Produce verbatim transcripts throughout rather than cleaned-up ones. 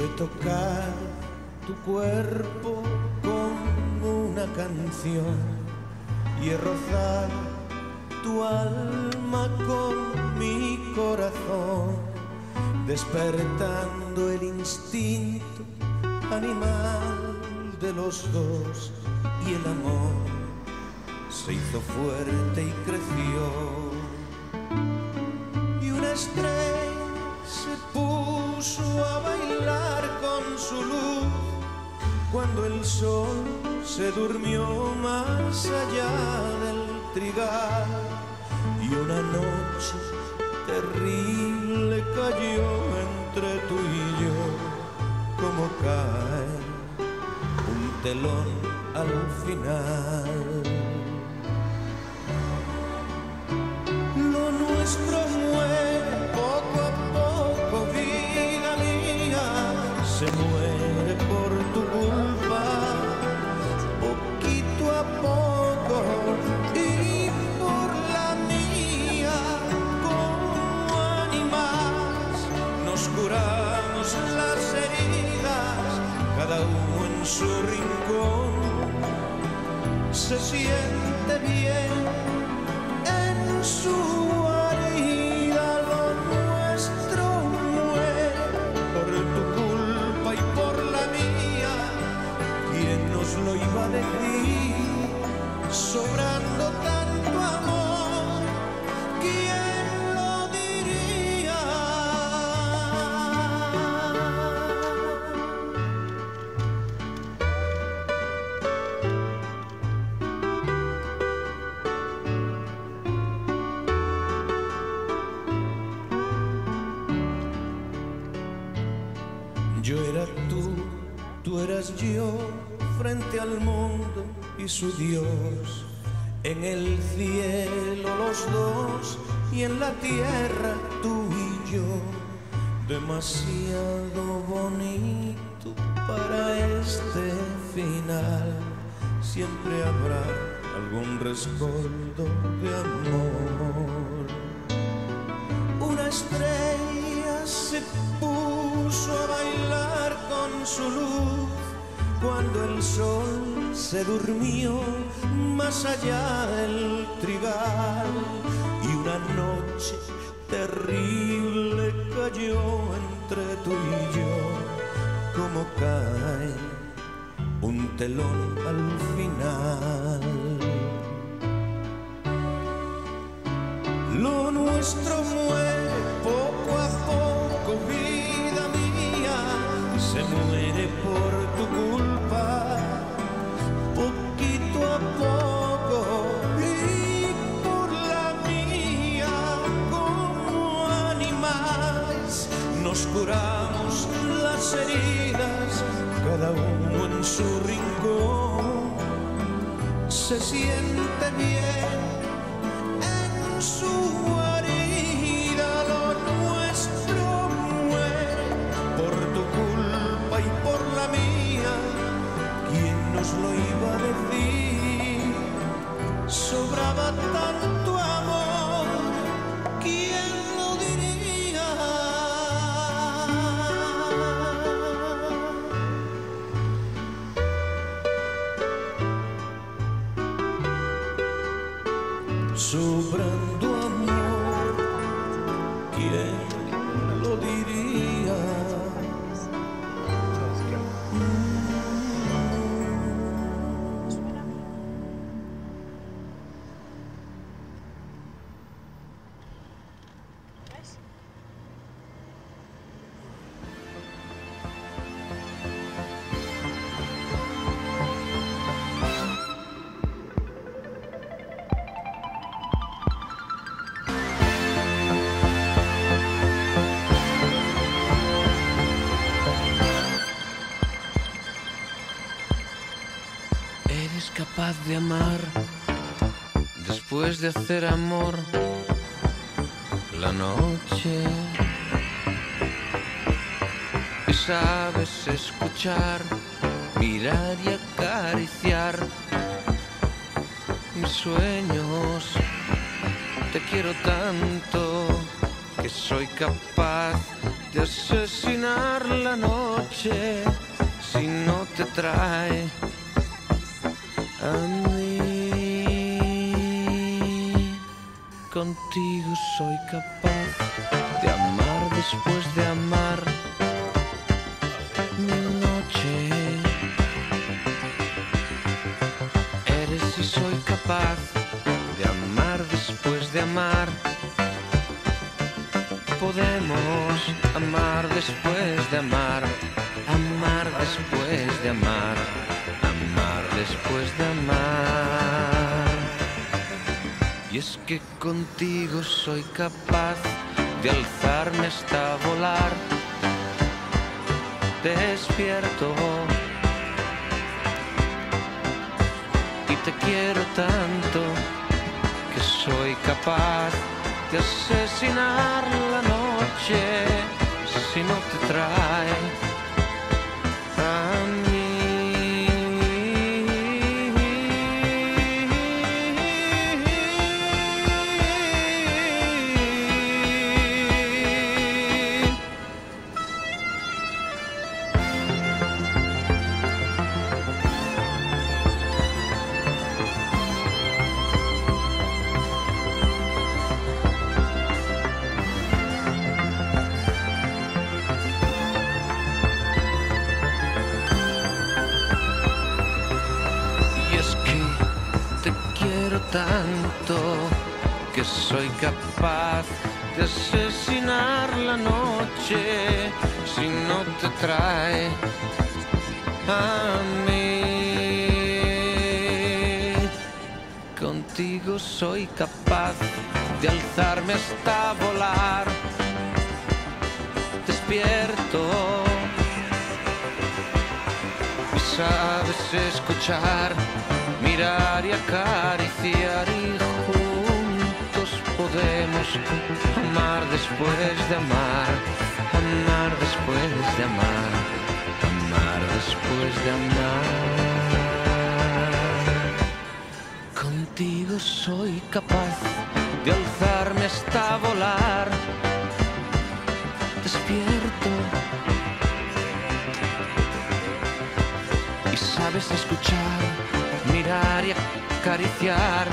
Quiero tocar tu cuerpo como una canción y rozar tu alma con mi corazón, despertando el instinto animal de los dos, y el amor se hizo fuerte y creció, y una estrella se puso a bailar con su luz cuando el sol se durmió más allá del trigal, y una noche terrible cayó entre tú y yo, como cae un telón al final. Lo nuestro muere poco a poco, vida mía, se muere por tu culpa, poquito a poco, y por la mía, como animales nos curamos las heridas, cada uno en su rincón se siente bien en su guarida. Lo nuestro muere por tu culpa y por la mía. ¿Quién nos lo iba a decir? Sobrando tanto amor, ¿quién lo diría? Yo era tú, tú eras yo, frente al mundo y su Dios, en el cielo los dos y en la tierra tú y yo, demasiado bonito para este final, siempre habrá algún rescoldo de amor. Una estrella se puso a bailar con su luz cuando el sol se durmió más allá del trigal, y una noche terrible cayó entre tú y yo, como cae un telón al final. Lo nuestro muere poco a poco, vida mía, se muere por tu culpa, poquito a poco, y por la mía, como animales nos curamos las heridas, cada uno en su rincón se siente bien en su guarida. Lo nuestro muere por tu culpa y por la mía. ¿Quién nos lo iba a decir? Sobraba tanto amor, ¿quién lo diría? Sobrando amor, ¿quién lo diría? Eres capaz de amar después de hacer amor la noche, y sabes escuchar, mirar y acariciar mis sueños. Te quiero tanto que soy capaz de asesinar la noche si no te trae a mí. Contigo soy capaz de amar después de amar mi noche. Eres y soy capaz de amar después de amar. Podemos amar después de amar, amar después de amar, amar después de amar. Y es que contigo soy capaz de alzarme hasta volar. Despierto y te quiero tanto que soy capaz de asesinar la noche si no te trae a mí. Tanto que soy capaz de asesinar la noche si no te trae a mí. Contigo soy capaz de alzarme hasta volar. Despierto y sabes escuchar, mirar y acariciar, y juntos podemos amar después de amar, amar después de amar, amar después de amar. Contigo soy capaz de alzarme hasta volar. Despierto y sabes escuchar, mirar y acariciar,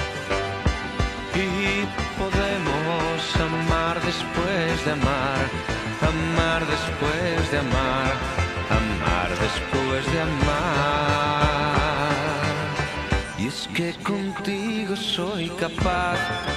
y podemos amar después de amar, amar después de amar, amar después de amar. Y es que contigo soy capaz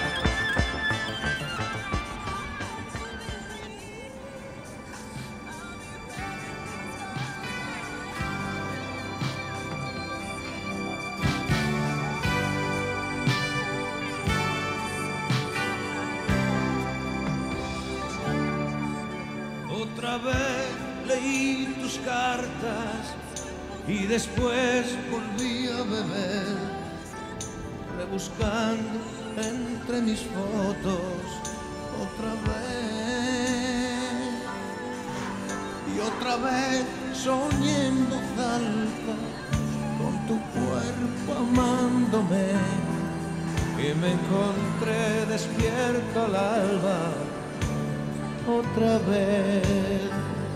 Otra vez leí tus cartas y después volví a beber, rebuscando entre mis fotos otra vez. Y otra vez soñé en voz alta con tu cuerpo amándome, y me encontré despierto al alba otra vez.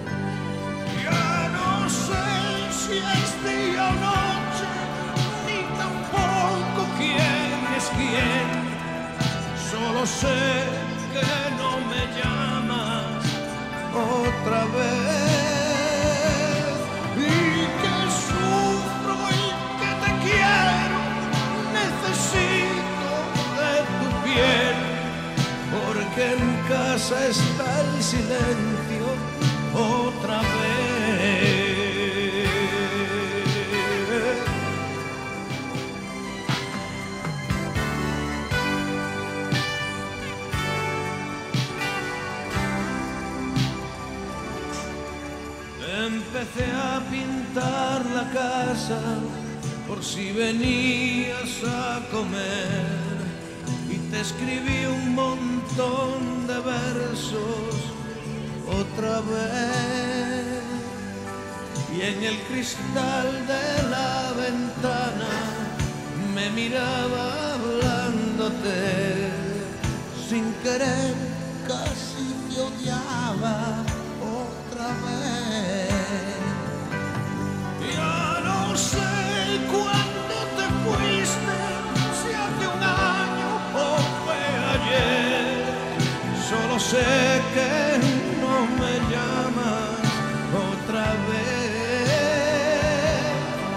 Ya no sé si es día o noche, ni tampoco quién es quién. Solo sé que no me llamas otra vez, y que sufro y que te quiero, necesito de tu piel. Porque en casa está el silencio otra vez. Empecé a pintar la casa por si venías a comer, y te escribí un montón de versos otra vez. Y en el cristal de la ventana me miraba hablándote, sin querer casi te odiaba sé que no me llamas otra vez.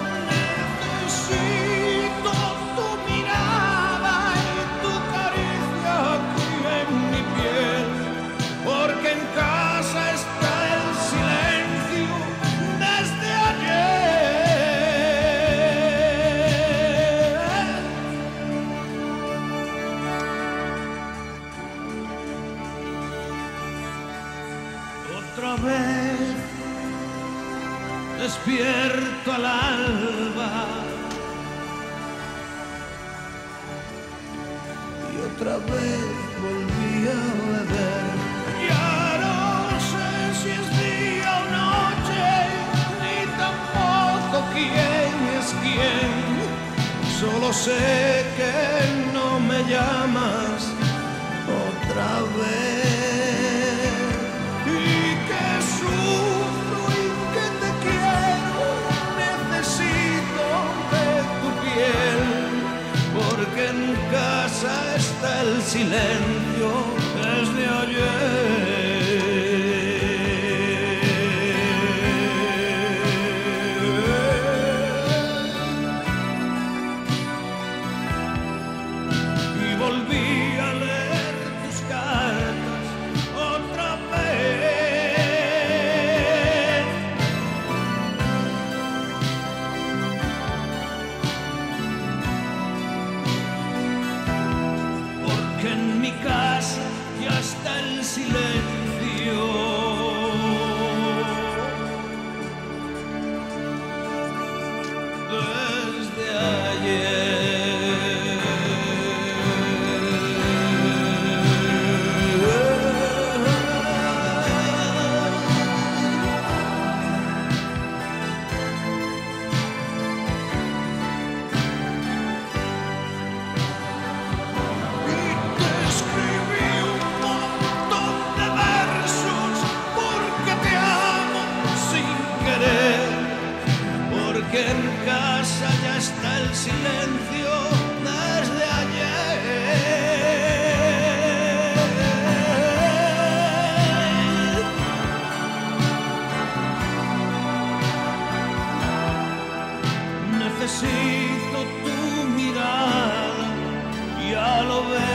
Necesito tu mirada y tu caricia aquí en mi piel, porque en casa está el silencio desde ayer. Otra vez despierto al alba y otra vez volví a beber. Ya no sé si es día o noche, ni tampoco quién es quién. Solo sé que no me llamas otra vez, y que sufro y que te quiero. Necesito de tu piel, porque en casa está el silencio desde ayer. Y volví a leer tus cartas otra vez, porque en mi casa ya está el silencio desde ayer. Y te escribí un montón de versos, porque te amo sin querer, porque en casa ya está el silencio desde ayer. Necesito tu mirada, ya lo ves.